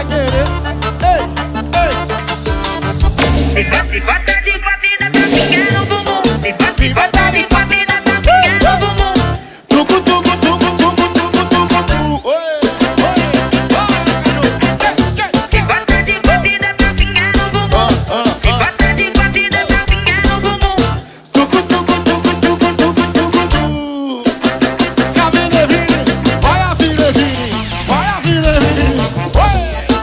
vai querer. Ei, ei. Se bota de família pra ficar no bumbum. Se bota de família pra ficar no bumbum. Tucu, tucu, tucu, tucu, tucu, tucu, tucu. Oi, oi, oi. Se bota de família pra ficar no bumbum. Se bota de família pra ficar no bumbum. Tucu, tucu, tucu, tucu, tucu, tucu, tucu. Se a Vini Vini, vai a Vini Vini, vai a Vini Vini. Oi,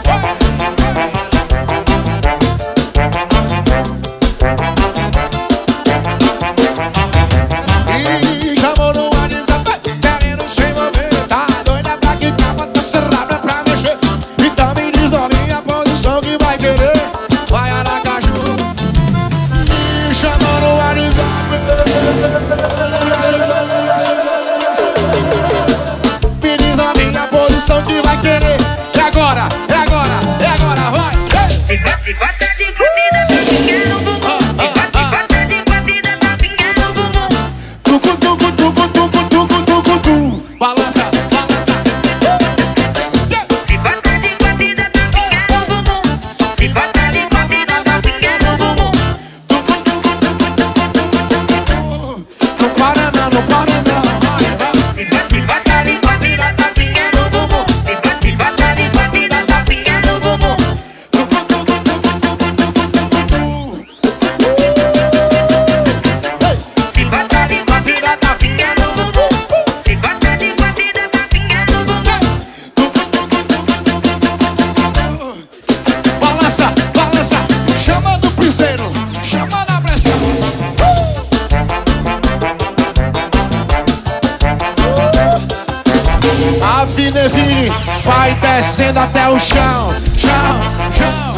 oi. E chamou no WhatsApp, querendo se envolver. Tá doida pra quitar, bota cerrada pra mexer. Então me diz novinha a posição que vai querer. Vai Aracaju. E chamou no WhatsApp. Me diz novinha a posição que vai querer. É agora, é agora, é agora, vai. Ei. Se bota de família pra ficar no bumbum. Se bota de família pra ficar no bumbum. Tucu, tucu, tucu, tucu, tucu, tucu, tucu. Balança, balança. Se bota de família pra ficar no bumbum. Se bota de família pra ficar no bumbum. Tucu, tucu, tucu, tucu, tucu, tucu. Não para não, não para não. Vai, vai. Se bota de família pra ficar no bumbum. Se bota de família pra ficar no bumbum. Tucu, tucu, tucu, tucu, tucu, tucu, tucu. Ei. Se bota de família pra ficar no bumbum. Se bota de família pra ficar no bumbum. Balança, balança, chama do piseiro, chama na pressão. A Vini Vini vai descendo até o chão, chão, chão.